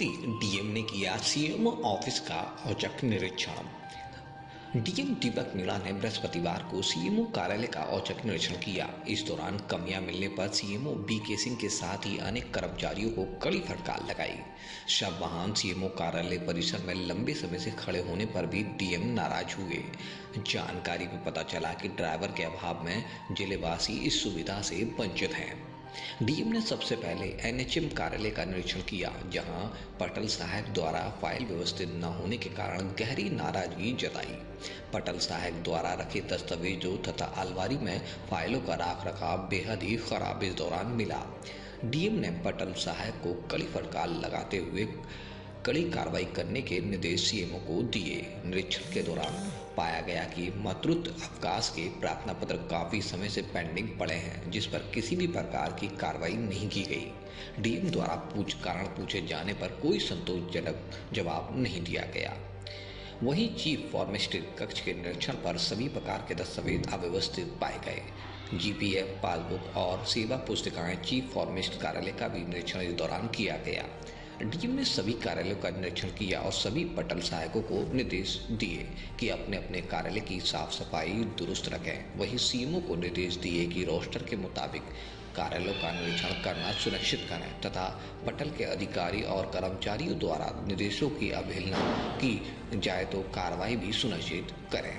बस्ती DM ने किया CM office का औचक निरीक्षण। डीएम दीपक मीणा ने बृहस्पतिवार को सीएमओ कार्यालय का औचक निरीक्षण किया। इस दौरान कमियां मिलने पर सीएमओ बीके सिंह के साथ ही अनेक कर्मचारियों को कड़ी फटकार लगाई। शव वाहन सीएमओ कार्यालय परिसर में लंबे समय से खड़े होने पर भी डीएम नाराज हुए। जानकारी में पता चला कि ड्राइवर के अभाव में जिलेवासी इस सुविधा से वंचित हैं। डीएम ने सबसे पहले एनएचएम कार्यालय का निरीक्षण किया, जहां पटल साहब द्वारा फाइल व्यवस्थित न होने के कारण गहरी नाराजगी जताई। पटल साहब द्वारा रखे दस्तावेजों तथा अलमारी में फाइलों का राख रखाव बेहद ही खराब इस दौरान मिला। डीएम ने पटल साहब को कड़ी फटकार लगाते हुए कड़ी कार्रवाई करने के निर्देश सीएमओ को दिए। निरीक्षण के दौरान पाया गया कि मातृत्व अवकाश के प्रार्थना पत्र काफी समय से पेंडिंग पड़े हैं, जिस पर किसी भी प्रकार की कार्रवाई नहीं की गई। डीएम द्वारा कारण पूछे जाने पर कोई संतोषजनक जवाब नहीं दिया गया। वहीं चीफ फार्मासिस्ट कक्ष के निरीक्षण पर सभी प्रकार के दस्तावेज अव्यवस्थित पाए गए। जीपीएफ पासबुक और सेवा पुस्तिकाएं चीफ फार्मासिस्ट कार्यालय का भी निरीक्षण इस दौरान किया गया। डीएम ने सभी कार्यालयों का निरीक्षण किया और सभी पटल सहायकों को निर्देश दिए कि अपने अपने कार्यालय की साफ सफाई दुरुस्त रखें। वहीं सीएमओ को निर्देश दिए कि रोस्टर के मुताबिक कार्यालयों का निरीक्षण करना सुनिश्चित करें तथा पटल के अधिकारी और कर्मचारियों द्वारा निर्देशों की अवहेलना की जाए तो कार्रवाई भी सुनिश्चित करें।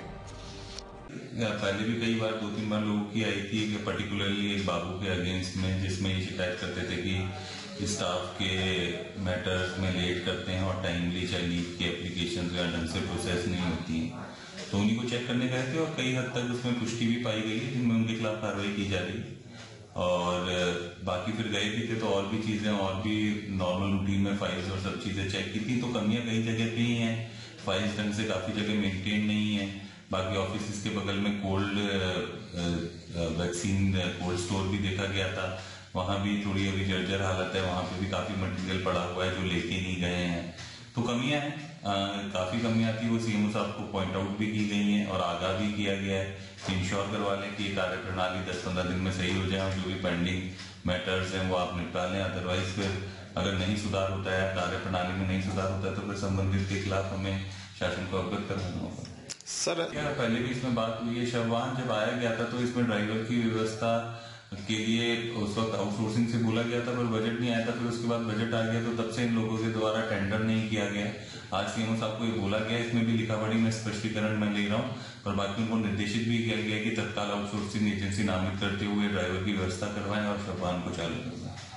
पहले भी कई बार 2-3 बार लोगों की आई थी कि पर्टिकुलरली एक बाबू के अगेंस्ट में, जिसमें ये शिकायत करते थे कि स्टाफ के मैटर्स में लेट करते हैं और टाइमली चाहे लीव की एप्लीकेशन या ढंग से प्रोसेस नहीं होती है, तो उन्हीं को चेक करने गए थे और कई हद तक उसमें पुष्टि भी पाई गई है, जिनमें उनके खिलाफ कार्रवाई की जा रही है। और बाकी फिर गए भी थे तो और भी चीजें और भी नॉर्मल रूटीन में फाइल्स और सब चीजें चेक की थी, तो कमियां कई जगह पे ही हैं। फाइल्स ढंग से काफी जगह मेंटेन नहीं है। बाकी ऑफिस के बगल में कोल्ड वैक्सीन कोल्ड स्टोर भी देखा गया था, वहां भी थोड़ी अभी जर्जर हालत है, वहां पे भी काफी मटेरियल पड़ा हुआ है जो लेके नहीं गए हैं। तो कमियां हैं, काफी कमियां थी, वो सीएमओ साहब को पॉइंट आउट भी की गई हैं और आगाह भी किया गया है कि इंश्योर करवा लें कि कार्य प्रणाली 10-15 दिन में सही हो जाए और जो भी पेंडिंग मैटर्स हैं वो आप निपटा लें। अदरवाइज फिर अगर नहीं सुधार होता है, कार्य प्रणाली में नहीं सुधार होता है, तो फिर संबंधित के खिलाफ हमें शासन को अवगत कराना होगा। सर क्या पहले भी इसमें बात हुई है, शववाहन जब आया गया था तो इसमें ड्राइवर की व्यवस्था के लिए उस वक्त आउटसोर्सिंग से बोला गया था, पर बजट नहीं आया था। फिर उसके बाद बजट आ गया तो तब से इन लोगों के द्वारा टेंडर नहीं किया गया। आज सीएमओ साहब को ये बोला गया, इसमें भी लिखा पढ़ी मैं स्पष्टीकरण में ले रहा हूँ, पर बाकी उनको निर्देशित भी किया गया कि तत्काल आउटसोर्सिंग एजेंसी नामित करते हुए ड्राइवर की व्यवस्था करवाएं और शववाहन को चालू करवाएं।